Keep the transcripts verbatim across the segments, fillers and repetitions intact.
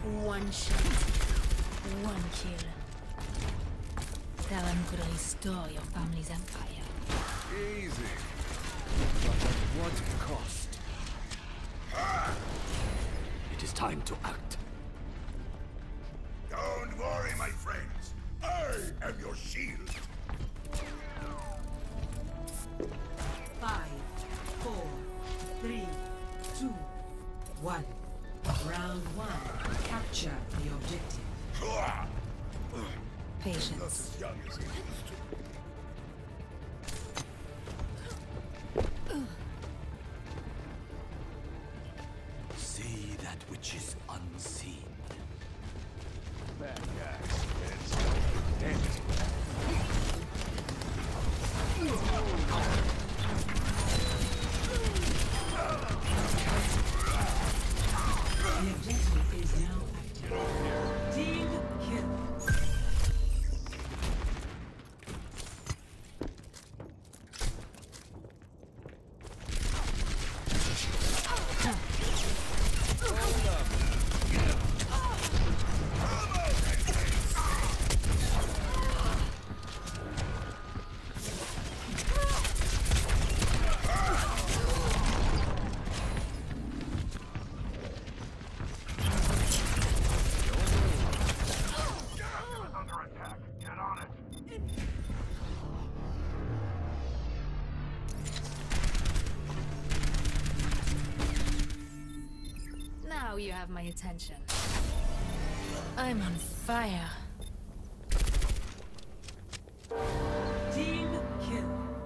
One shot, one kill. Talon could restore your family's empire. Easy. But at what cost? It is time to act. Don't worry, my friends. I am your shield. Five, four, three, two, one. Round one. Capture the objective. Patience. Not as young as he used to. See that which is unseen. Bad guys. It's dead. The objective is now active. Team kill. Now you have my attention. I'm on fire. Team kill.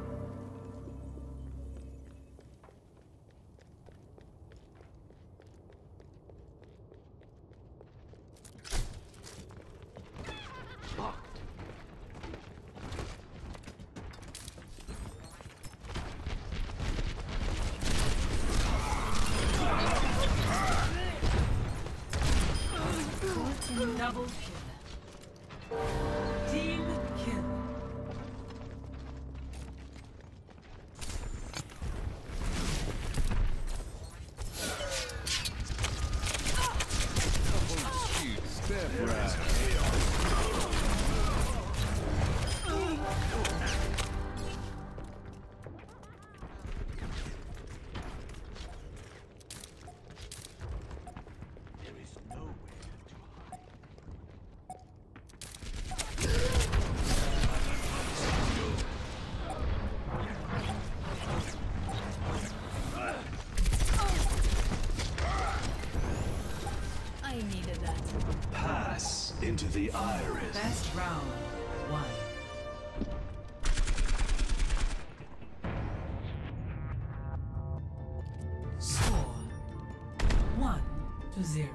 Locked. Double kill. Team kill. Shoot, step right. There is nowhere to hide. I needed that. Pass into the iris. Best round one. Score one to zero.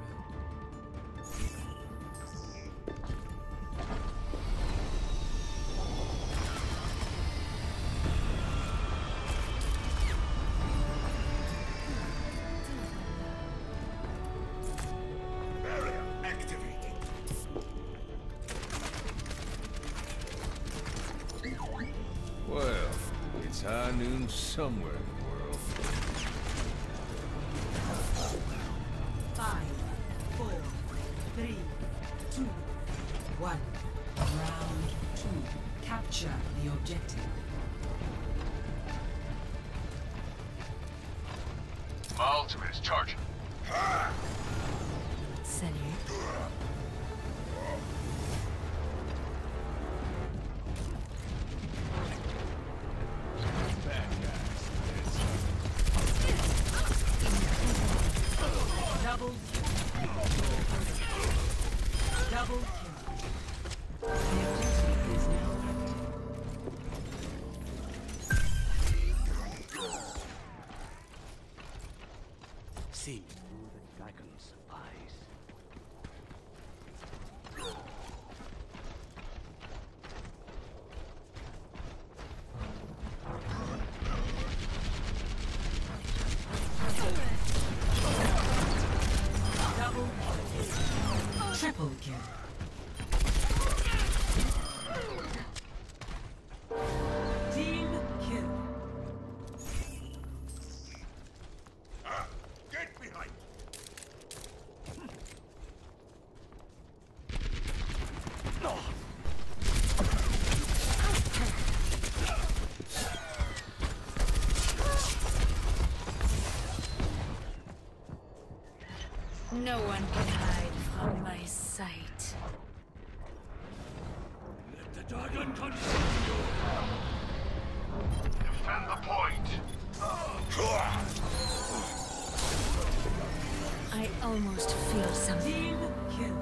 Barrier activated. Well, it's high noon somewhere in the world. Five, four, three, two, one. Round two. Capture the objective. My ultimate is charging. Salut. Bad guys. Double kill. Double kill. The objective is now See through the dragon's eyes. double kill. Triple kill. Team kill. Ah, get behind. No one can hide from my sight. Let the dragon consume you! Defend the point. I almost feel something. Team kill.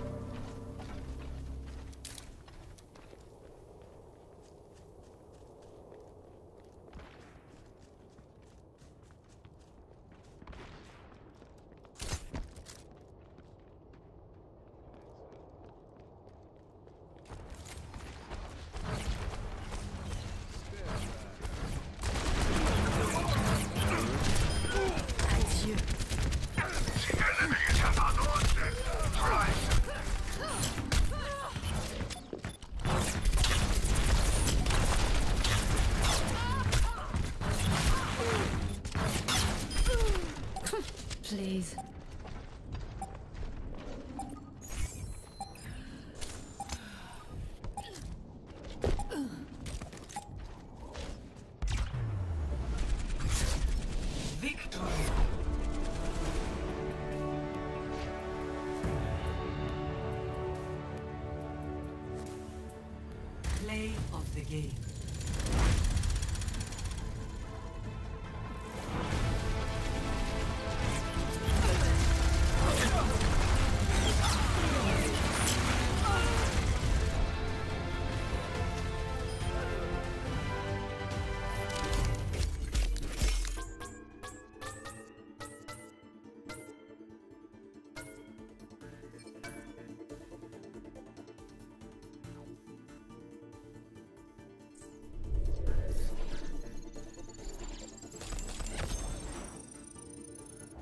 Adieu. The enemy is at our doorstep. Rise. Please. Victory. Play of the game.